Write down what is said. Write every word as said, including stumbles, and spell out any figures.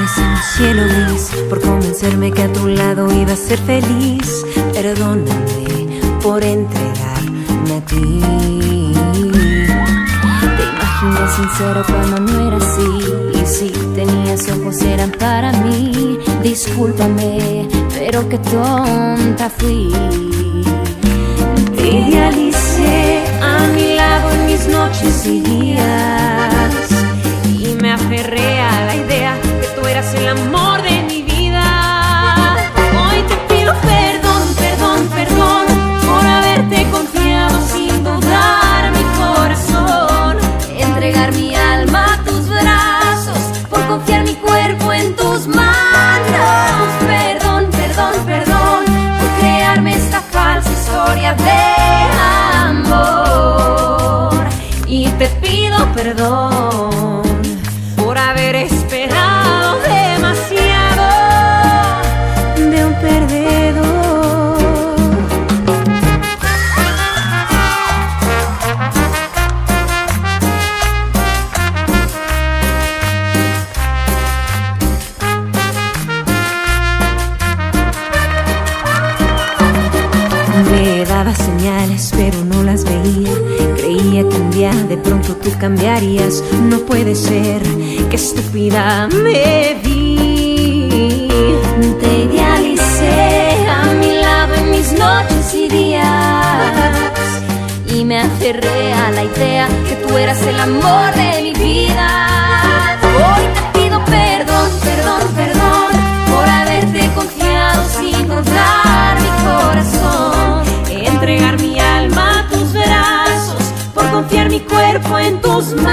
flores en un cielo gris, por convencerme que a tu lado iba a ser feliz. Perdóname por entregarme a ti. Te imaginé sincero cuando no era así, y si tenías ojos eran para mí. Discúlpame, pero qué tonta fui. Te idealicé a mi lado en mis noches y días, y me aferré a la idea que tú eras el amor de mi vida. Hoy te pido perdón, perdón, perdón por haberte confiado sin dudar mi corazón, entregar mi alma a tus brazos, por confiar mi cuerpo en tus manos. Perdón, perdón, perdón por crearme esta falsa historia de amor. Y te pido perdón por haber esperado demasiado de un perdedor. Me daba señales pero no las veía. Creía que un día de pronto tú cambiarías. No puede ser, qué estúpida me vi. Te idealicé a mi lado en mis noches y días, y me aferré a la idea que tú eras el amor de mi vida. Hoy te pido perdón, perdón, perdón por haberte confiado sin dudar mi corazón, entregar mi alma a tus brazos, por confiar mi cuerpo en tus manos.